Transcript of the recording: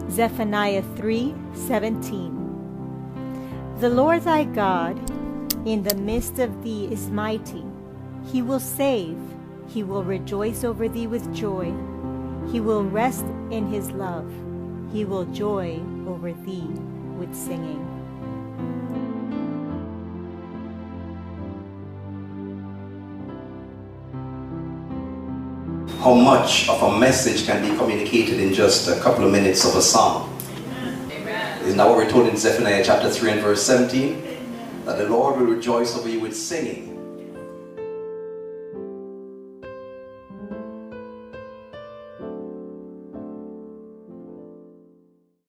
Zephaniah 3:17. The Lord thy God in the midst of thee is mighty. He will save. He will rejoice over thee with joy. He will rest in his love. He will joy over thee with singing. How much of a message can be communicated in just a couple of minutes of a song? Amen. Isn't that what we're told in Zephaniah chapter 3 and verse 17? That the Lord will rejoice over you with singing.